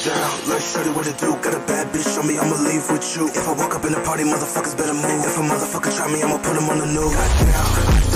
down, let's show you what to do. Got a bad bitch on me, I'ma leave with you. If I walk up in the party, motherfuckers better move. If a motherfucker try me, I'ma put him on the news. Goddamn.